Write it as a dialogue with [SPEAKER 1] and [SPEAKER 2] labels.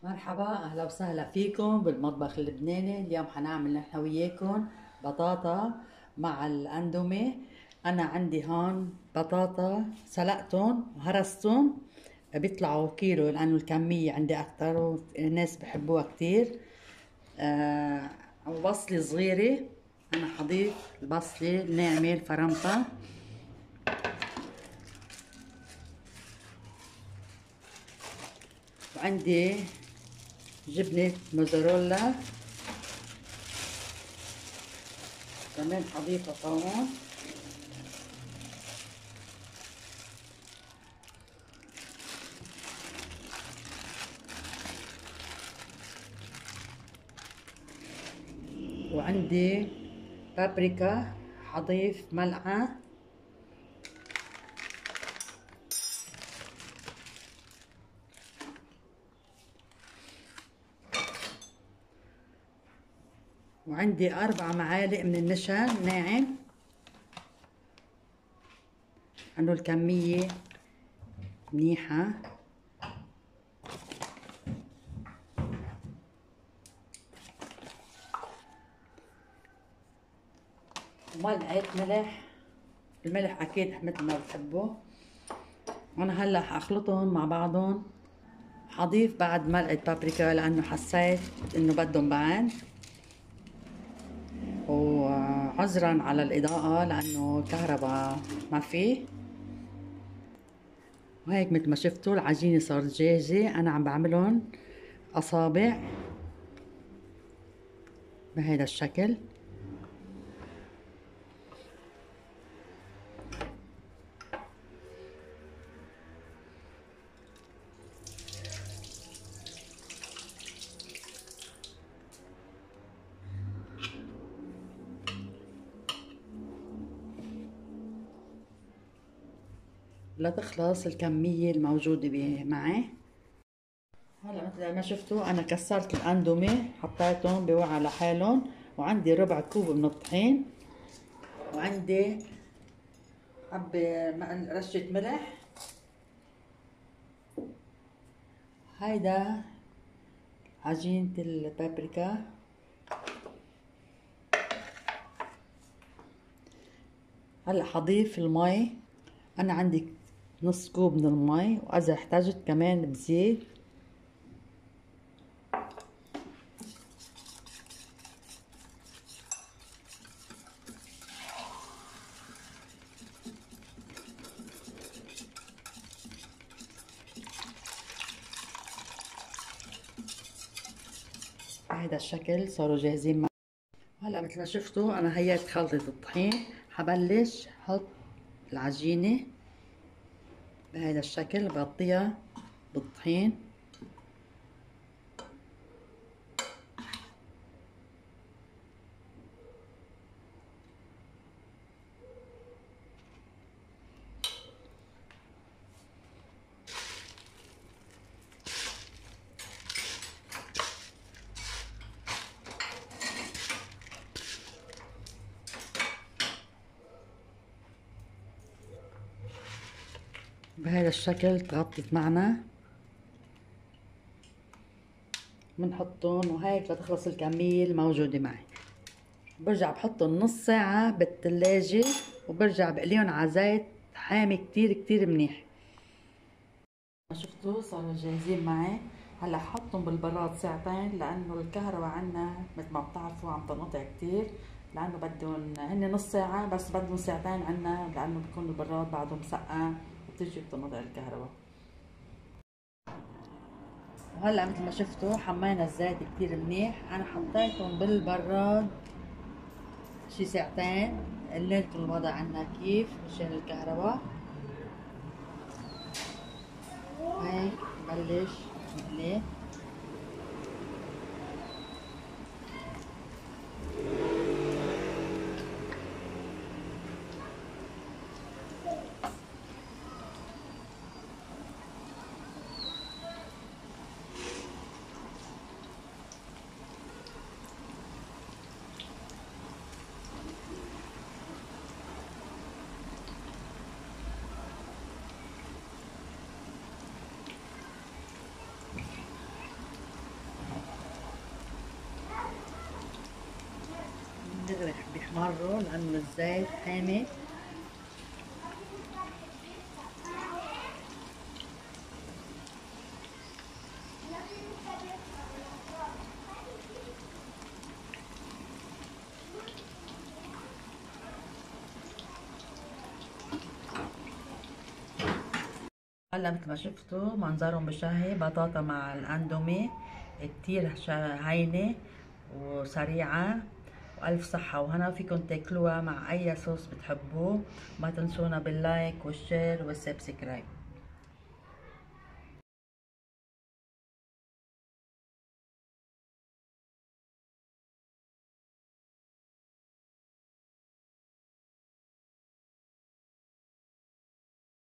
[SPEAKER 1] مرحبا، اهلا وسهلا فيكم بالمطبخ اللبناني. اليوم حنعمل نحن وياكم بطاطا مع الاندومي. انا عندي هون بطاطا سلقتهم وهرستهم، بيطلعوا كيلو لانه الكمية عندي اكتر والناس بحبوها كتير. وبصلة صغيرة، انا حضيف البصلة الناعمة الفرمطة، وعندي جبنة موزاريلا كمان حضيفها طبعا، وعندي بابريكا حضيف ملعقة، وعندي 4 معالق من النشا الناعم، انه الكمية منيحة. وملعقة ملح، الملح اكيد مثل ما بتحبوا. وانا هلا حاخلطهم مع بعضهم، حضيف بعد ملعقة بابريكا لانه حسيت انه بدهم بعد، وعذرا على الاضاءة لانه الكهرباء ما فيه. وهيك مثل ما شفتوا العجينة صارت جاهزة. انا عم بعملهم اصابع بهذا الشكل. لتخلص الكمية الموجودة معي. هلا مثل ما شفتوا انا كسرت الاندومي، حطيتهم بوعاء لحالهم، وعندي ربع كوب من الطحين، وعندي حبة رشة ملح. هيدا عجينة البابريكا. هلا حضيف المي، انا عندي نص كوب من المي، واذا احتاجت كمان بزيت. بهذا الشكل صاروا جاهزين معي. هلا مثل ما شفتوا انا هيأت خلطة الطحين، حبلش حط العجينة بهذا الشكل، بغطيها بالطحين. بهذا الشكل تغطت معنا، بنحطهم وهيك لتخلص الكمية الموجودة معي. برجع بحطهم نص ساعة بالثلاجة، وبرجع بقليهم على زيت حامي كتير كتير منيح. شفتوا صاروا جاهزين معي. هلا حطهم بالبراد ساعتين لانه الكهرباء عنا مثل ما بتعرفوا عم تنقطع كتير، لانه بدهم هن نص ساعة بس بدهم ساعتين عنا، لانه بكون البراد بعده مسقع وبتيجي بتنقطع الكهرباء. وهلا مثل ما شفتوا حمينا الزيت كتير منيح. انا حطيتهم بالبراد شي ساعتين، قللت الوضع عنا كيف مشان الكهرباء. هيك بلش نقلي. رح بيحمروا لانه الزيت حامي. هلا مثل ما شفتوا منظرهم بشهي، بطاطا مع الاندومي كتير هينة وسريعة، وألف صحة وهنا. فيكم تاكلوها مع أي صوص بتحبوه. ما تنسونا باللايك والشير والسبسكرايب.